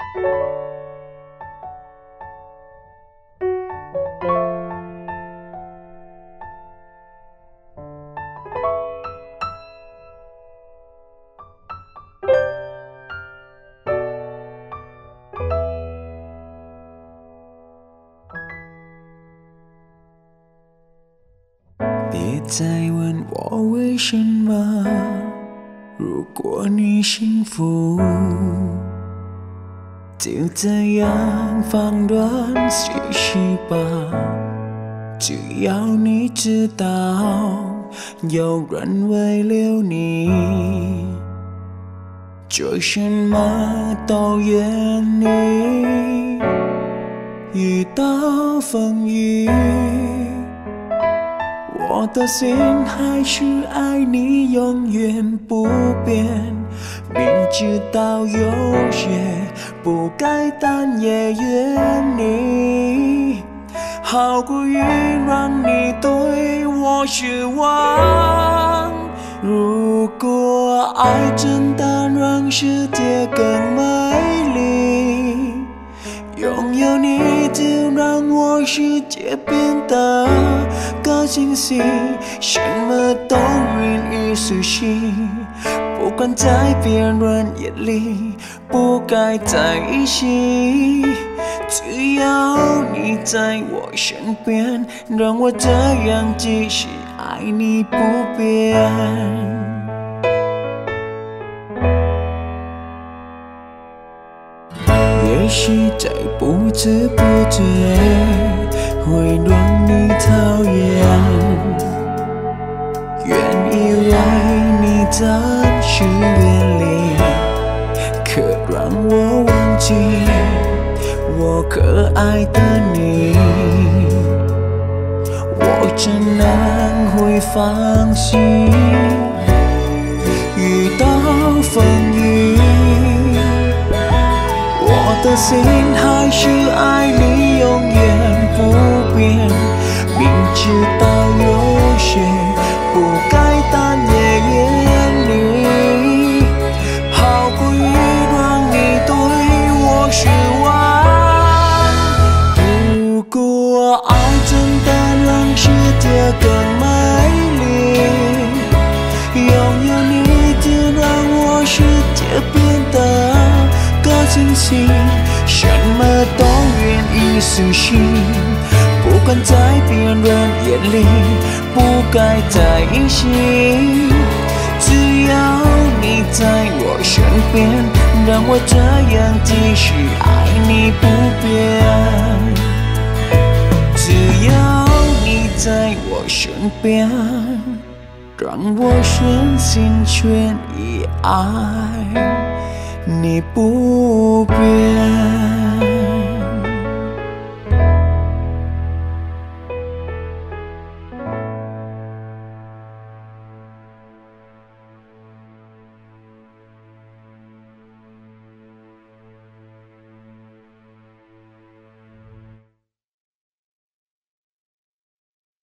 别再问我为什么，如果你幸福，就这样放断休息吧。只要你知道，有人为了你，做什么都愿意。遇到风雨，我的心还是爱你，永远不变。明知道有些不该，但也愿你，好过于让你对我失望。如果爱真的让世界更美丽，拥有你就让我世界变得个星星，什么都愿意实行。不管在别人眼里不该在一起，只要你在我身边，让我这样继续爱你不变。也许在不知不觉会让你讨厌，原以为你暂时远离，可让我忘记我可爱的你，我怎能会放弃？遇到风雨，我的心还是爱你，永远不变。明知道有些不该，但也愿你，好过于让你对我失望。如果爱真的让世界更美丽，拥有你就让我世界变得个星星，什么都愿意实行。不管在别人眼里不该在一起，只要你在我身边，让我这样继续爱你不变。只要你在我身边，让我全心全意爱你不变。